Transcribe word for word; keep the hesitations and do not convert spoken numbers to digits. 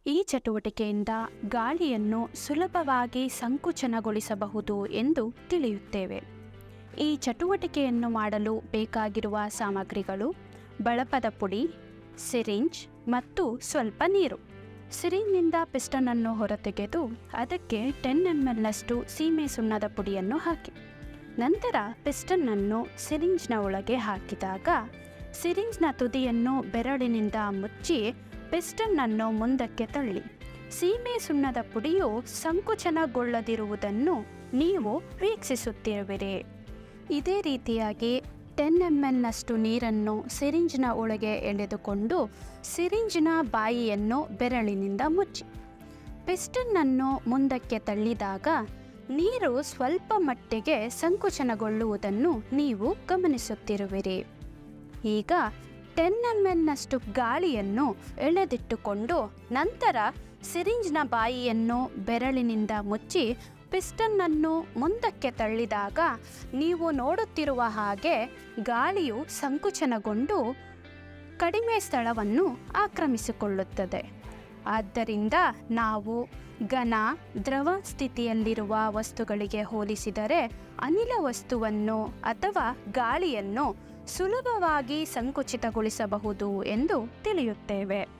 ಈ ಚಟುವಟಿಕೆಯಿಂದ ಗಾಳಿಯನ್ನು ಸುಲಭವಾಗಿ ಸಂಕುಚನಗೊಳಿಸಬಹುದು ಎಂದು ತಿಳಿಯುತ್ತೇವೆ. ಈ ಚಟುವಟಿಕೆಯನ್ನು ಮಾಡಲು ಬೇಕಾಗಿರುವ ಸಾಮಗ್ರಿಗಳು ಬಳಪದ ಪುಡಿ, ಸಿರಿಂಜ್ ಮತ್ತು ಸ್ವಲ್ಪ ನೀರು. ಸಿರಿಂಜ್ನಿಂದ ಪಿಸ್ಟನನ್ನು ಹೊರತೆಗೆದು ಅದಕ್ಕೆ ಟೆನ್ ಎಮ್ ಎಲ್ನಷ್ಟು ಸೀಮೆ ಸುಣ್ಣದ ಪುಡಿಯನ್ನು ಹಾಕಿ ನಂತರ ಪಿಸ್ಟನ್ನನ್ನು ಸಿರಿಂಜ್ನ ಒಳಗೆ ಹಾಕಿದಾಗ ಸಿರಿಂಜ್ನ ತುದಿಯನ್ನು ಬೆರಳಿನಿಂದ ಮುಚ್ಚಿ ಪಿಸ್ಟನ್ನನ್ನು ಮುಂದಕ್ಕೆ ತಳ್ಳಿ. ಸೀಮೆ ಸುಣ್ಣದ ಪುಡಿಯು ಸಂಕುಚನಗೊಳ್ಳದಿರುವುದನ್ನು ನೀವು ವೀಕ್ಷಿಸುತ್ತಿರುವಿರಿ. ಇದೇ ರೀತಿಯಾಗಿ ಟೆನ್ ಎಮ್ ಎಲ್ನಷ್ಟು ನೀರನ್ನು ಸಿರಿಂಜ್ನ ಒಳಗೆ ಎಳೆದುಕೊಂಡು ಸಿರಿಂಜ್ನ ಬಾಯಿಯನ್ನು ಬೆರಳಿನಿಂದ ಮುಚ್ಚಿ ಪಿಸ್ಟನ್ನನ್ನು ಮುಂದಕ್ಕೆ ತಳ್ಳಿದಾಗ ನೀರು ಸ್ವಲ್ಪ ಮಟ್ಟಿಗೆ ಸಂಕುಚನಗೊಳ್ಳುವುದನ್ನು ನೀವು ಗಮನಿಸುತ್ತಿರುವಿರಿ. ಈಗ ಟೆನ್ ಎಮ್ ಎಲ್ನಷ್ಟು ಗಾಳಿಯನ್ನು ಎಳೆದಿಟ್ಟುಕೊಂಡು ನಂತರ ಸಿರಿಂಜ್ನ ಬಾಯಿಯನ್ನು ಬೆರಳಿನಿಂದ ಮುಚ್ಚಿ ಪಿಸ್ಟನ್ನನ್ನು ಮುಂದಕ್ಕೆ ತಳ್ಳಿದಾಗ ನೀವು ನೋಡುತ್ತಿರುವ ಹಾಗೆ ಗಾಳಿಯು ಸಂಕುಚನಗೊಂಡು ಕಡಿಮೆ ಸ್ಥಳವನ್ನು ಆಕ್ರಮಿಸಿಕೊಳ್ಳುತ್ತದೆ. ಆದ್ದರಿಂದ ನಾವು ಘನ ದ್ರವ ಸ್ಥಿತಿಯಲ್ಲಿರುವ ವಸ್ತುಗಳಿಗೆ ಹೋಲಿಸಿದರೆ ಅನಿಲ ವಸ್ತುವನ್ನು ಅಥವಾ ಗಾಳಿಯನ್ನು ಸುಲಭವಾಗಿ ಸಂಕುಚಿತಗೊಳಿಸಬಹುದು ಎಂದು ತಿಳಿಯುತ್ತೇವೆ.